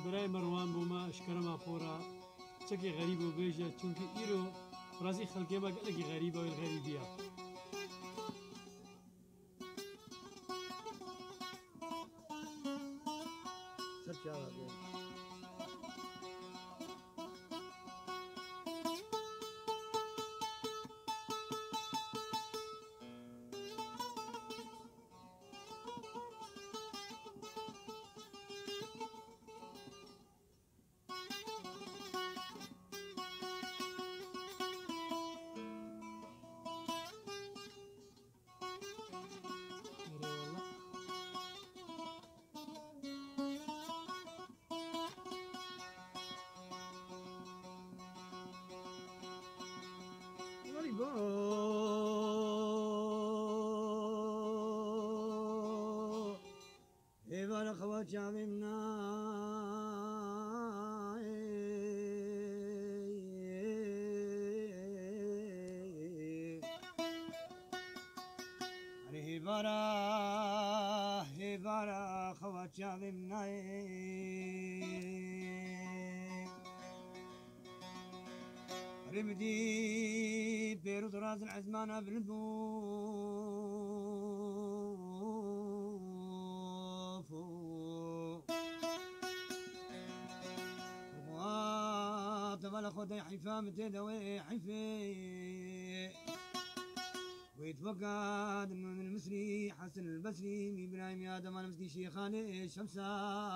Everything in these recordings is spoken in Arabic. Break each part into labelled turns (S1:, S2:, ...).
S1: برای مروان بوما اشکرما خورا چکی غریب و بیجه چونکه ایرو رازی خلقی ما گلگی غریب و الغریبیه
S2: هيبان خوات شاممنا هيبارا خوات شاممنا رمدي بيروت راس العزمان بالنبوف وطبل خدي حفام تدوي حفي ويتفقد من المصري حسن البصري من ابراهيم يا دم المسكي شيخان الشمسة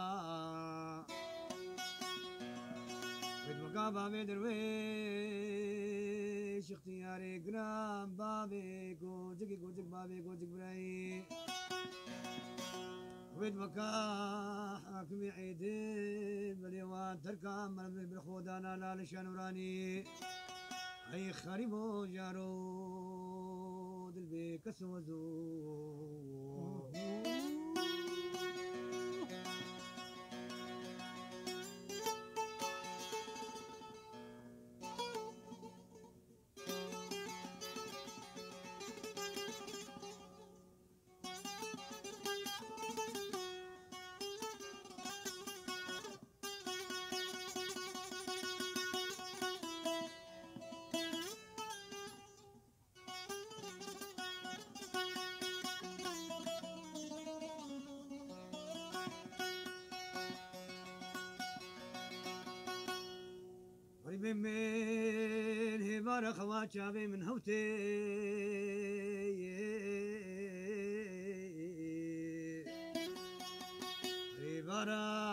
S2: ويتفقد بابي درويش اختياري قرام بابي كوجك بابي كوجك براي ويتفقد حاكم عيدين باليوان تركام من بالخودانا لا لشان وراني اي خريبو جارو دلبي كسوزو من هبار خوات شابي من هوتي هبار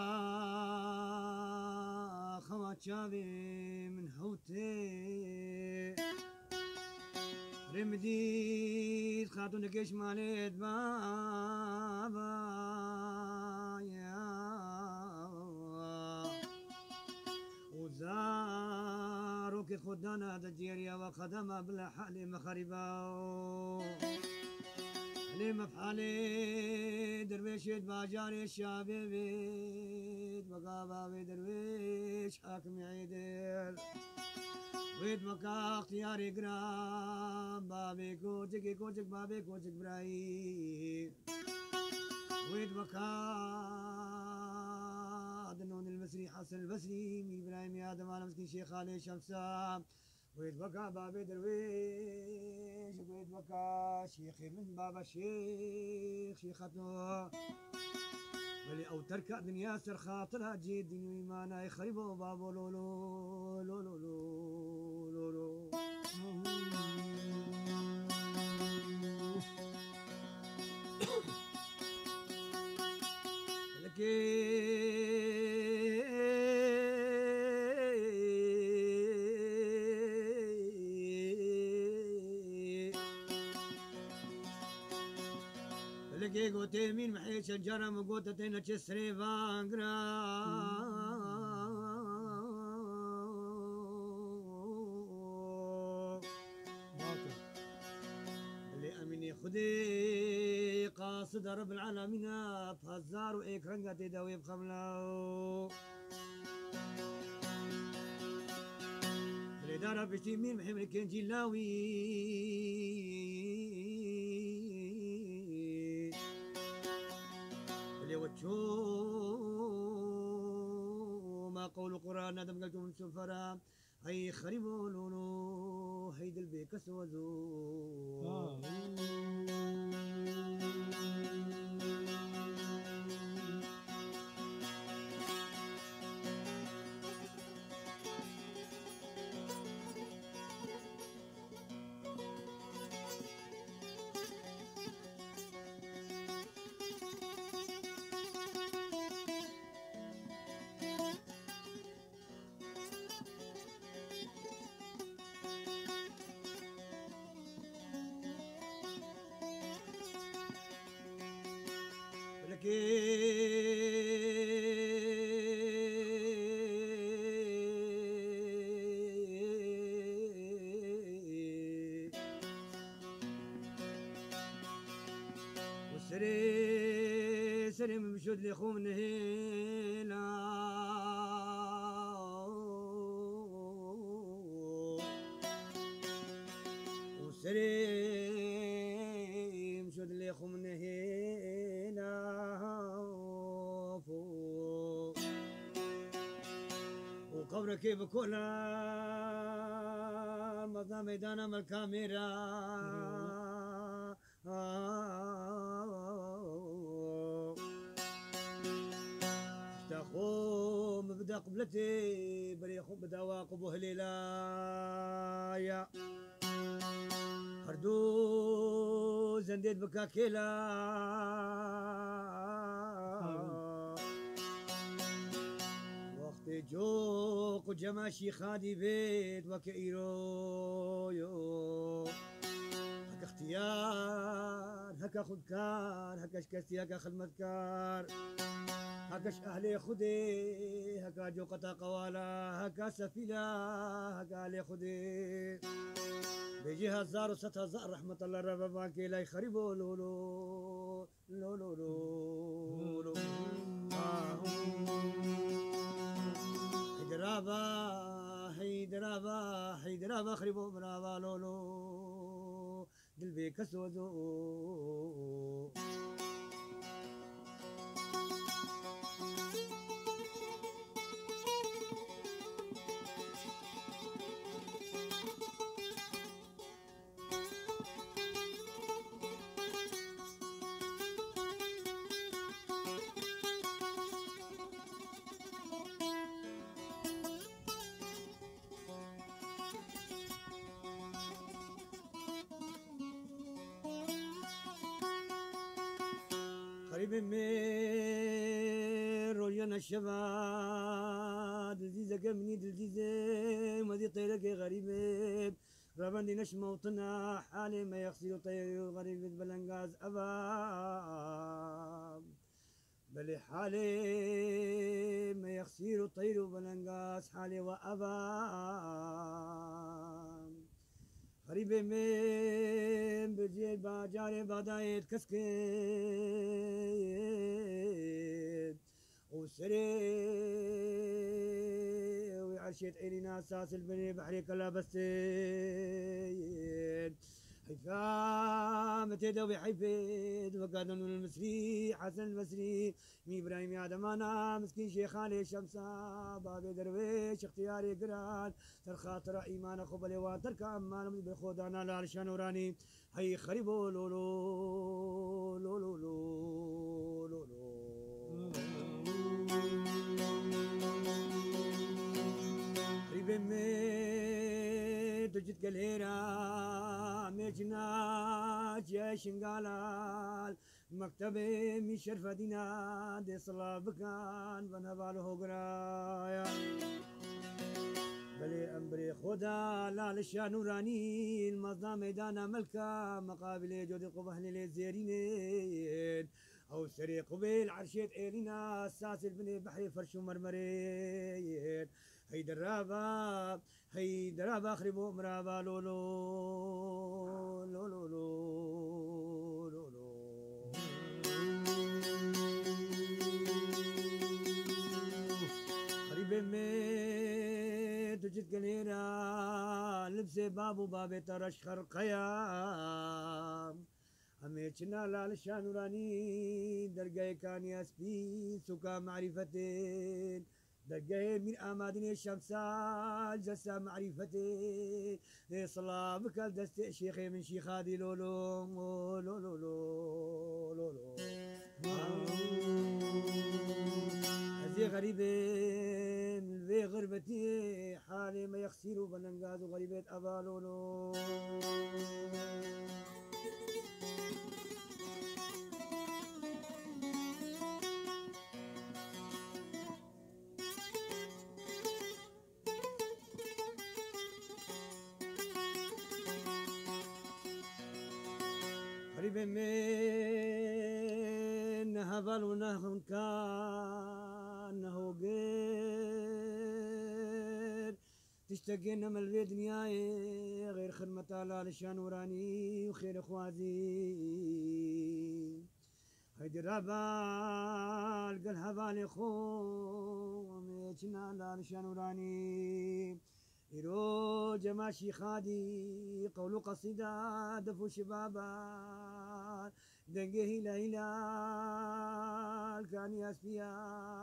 S2: خوات شابي من هوتي رمدي خاتون كيش مالت بابا يا وزاروك خدانا دجيريا وخدمة بلا حالي مخرباو لي مفحالي درويش باجاري الشابي بيت مقابا درويش حاكم عيدل ويد مكا اختياري قرام بابي كوجك بابي كوجك براي ويد مكا دنون المصري حسن البصري من ابراهيم يا ادم على مسكين شيخ علي شمسة ويد بكا بابي درويش ويد بكا شيخي من بابا شيخته ولي او تركع بن ياسر خاطرها جيد دين ويمانا يخربوا بابو لولو لولو لولو لولو لقي قوتي مين محي شجرة مقوتة تينا تشسري فانقرا اللي أميني خدي قاصد رب العالمين بهزار وإكرنقة تداوي بخملاو اللي دارا بشتي مين محي ملكين جلاوي اللي وجهو قول القرآن ندم قلتم سفرا هي خريبوا لولو هيد البيك سوزو وسري سري مشود لي خو من هنا وسري مشود لي خو من هنا فوق وقبرك بكل مضى ميدان من الكاميرا اشتاقوا مبدا قبلتي بريخو بدا واقب هليلايا هردو زنديت بكاكيلا وقت جوق وجماشي خادي بيت وكيرو يو هكا اختيار هكا خدكار هكا شكستي هكا خدمتكار هكاش أهلي خدي هكا جوقتا قوالا هكا سفيلا هكا أهلي خدي بيجي 1000 و6000 رحمة الله رب باكي لا يخربوا لولو لولو لولو حيدرابا حيدرابا حيدرابا خربوا برابا لولو دلبي كسودو قريب من روينا الشباب دلزيزة كمني دلزيزة ماضي طيرك غريبة رابندي نش موطنا حالي ما يغسل طير غريب بلنغاز أباب بل حالي ما يغسل طير بلنغاز حالي وأباب قريب من بجيل باجاري بدايت كسكت وسري وعشيت عينينا اساس البني بحري كلا بستين حيفام تدوي حيفيد وقادن المصري حسن المصري مي ابراهيم يا دمانا مسكين شيخ علي شمسا بابي درويش اختياري قران تر خاطر ايمان قبل واترك امان بخودانا لارشان وراني هي خريبو لولو لولو لولو لولو قريب من تجد قليرا مجنا يا شنقالال مكتبي من شرف دينا دي صلاة بكان بنباله قرايا بلي أمبري خدا لا لشا نوراني المصدى ميدانا ملكا مقابل جودي قبهن للزيرين أو سري قبيل عرشيت إيرينا أساس البني بحري فرش مرمرين هي درابا هي درابا خربو مرابا لولو لولو لولو لولو قريب من تجد قليلا لبسي بابو بابي ترشخر قيام هميتنا لالشان وراني درقاي كان ياسبي سكا معرفتين دقه من آمادني الشمسال جسا معرفتي صلاة بك دست شيخي من شيخادي لولو لولو لولو هذي غريبين في غربتي حالي ما يخسروا بلنقاذ غريبة أبا لولو قريب من هبل ونهن كان غير تشتقين من الدنيا غير خدمة الله لشان وراني وخير اخواتي هيدي الربال قال هبال خو ميتنا الله لشان وراني يرو جماشي خادي قول قصيدة دفو شبابا دنقه ليلى كان ياسفيا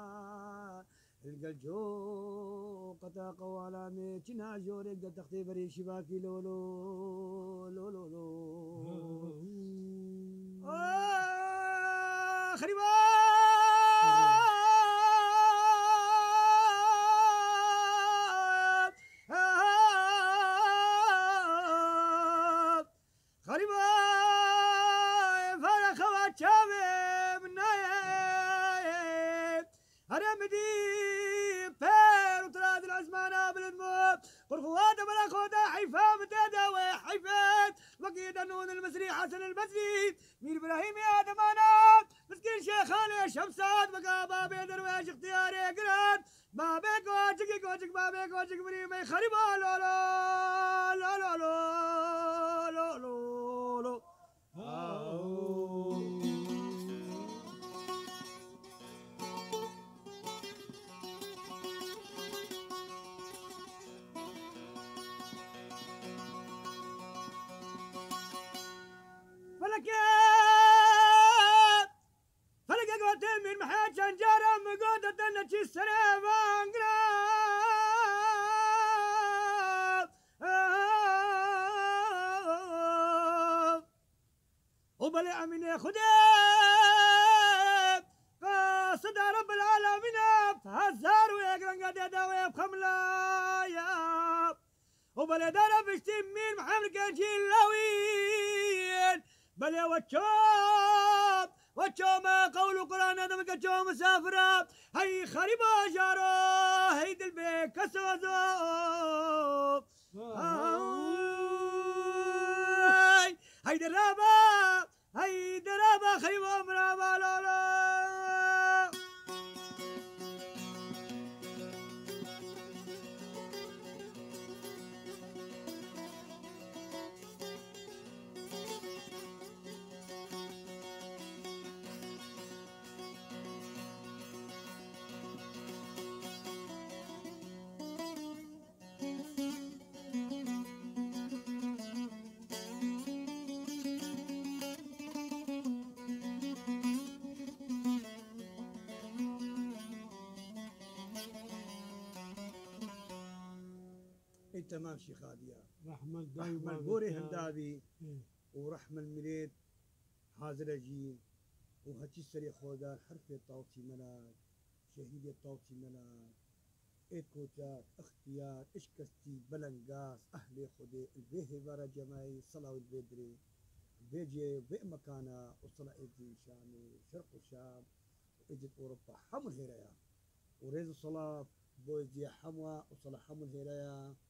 S2: القلجو قطا قوالا ميتنا جورك دا تختي بري شباكي لولو لولو لولو خريبا المصري حسن المصري مير ابراهيم يا دمانات مسكين شيخان شمسات بقى بابي درويش اختياري قران بابي كوجك بابي كوجك بريمي خريبا لو لو لو لو لو لو لو لو فلك قوتين من محيط شنجارة مقودة دنتي السلام قراب وبلع من خديب قصد رب العالمين فهزار ويقرن قد يداوي بخملايا وبلع دارا بشتي من محمد كنشي اللوين بلع وتشوب ما قول القرآن هذا مكتشو مسافرة هي خريبة جارو هيد البيك كسوزو هيد الرابة خريبة مرابا لولو تمام شيخ هادية
S1: رحمة
S2: البوري هندابي ورحمة المريد حاضر جين وهتي سري خودار حرف الطاوتي ملاك شهيد الطاوتي ملاك إيكوتات اختيار إشكستي بلنقاس أهلي خدي البيه برا جماعي صلاة البدري بيجي بمكانه وصلاة إيدي شامي شرق الشام وإجت أوروبا حمل هيريا وريز الصلاة بويدي حموة وصلاة حمل هيريا